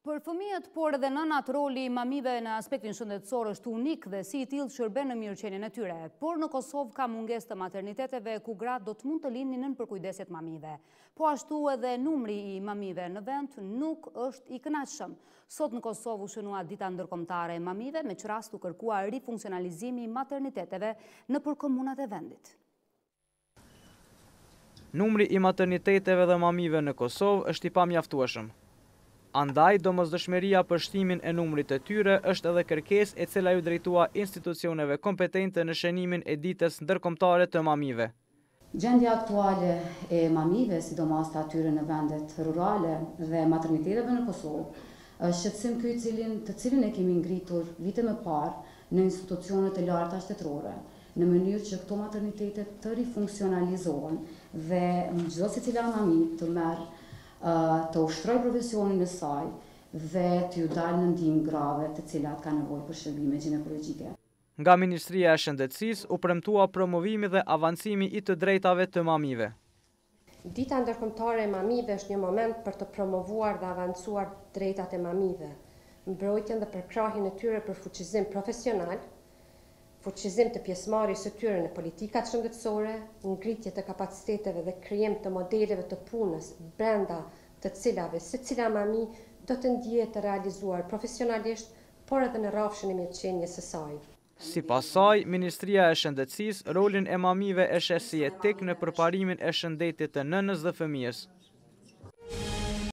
Për fëmijët, por edhe nënat, roli i mamive në aspektin shëndetësor është unik dhe si i tillë shërben në mirëqenien e tyre. Por në Kosovë ka mungesë të materniteteve ku gratë do të mund të lindnin nën përkujdeset mamive. Po ashtu edhe numri i mamive në vend nuk është i kënaqshëm. Sot në Kosovë u shënua dita ndërkombëtare e mamive, me çrast u kërkuar rifunksionalizimi i materniteteve nëpër komunat e vendit. Numri i materniteteve dhe mamive në Kosovë është i pamjaftueshëm. Andaj, domosdoshmëria për shtimin e numrit të tyre është edhe kërkesë e cila ju drejtua institucioneve kompetente në shënimin e ditës ndërkombëtare të mamive. Gjendja aktuale e mamive, sidomos të atyre në vendet rurale dhe materniteteve në Kosovë, është shqetësim ky të cilin e kemi ngritur vite më parë në institucionet e larta shtetërore, në mënyrë që këto maternitetet të rifunksionalizohen dhe çdo secila mami të merr të ushtroj profesionin e saj dhe të ju dalë në ndihmë grave të cilat ka nevojë për shërbime ginekologjike. Nga Ministria e Shëndetësisë u premtua promovimi dhe avancimi i të drejtave të mamive. Dita ndërkombëtare e mamive është një moment për të promovuar dhe avancuar drejtat e mamive, mbrojtjen dhe përkrahjen e tyre për fuqizim profesional, fuqizim të pjesëmarrjes së tyre në politikat shëndetësore, ngritje të kapaciteteve dhe krijim të modeleve të punës brenda të cilave secila mami do të ndihet të realizuar profesionalisht, por edhe në rrafshin e mirëqenies së saj. Sipas saj, Ministria e Shëndetësisë rolin e mamive e sheh si etik në përparimin e shëndetit të nënës dhe fëmijës.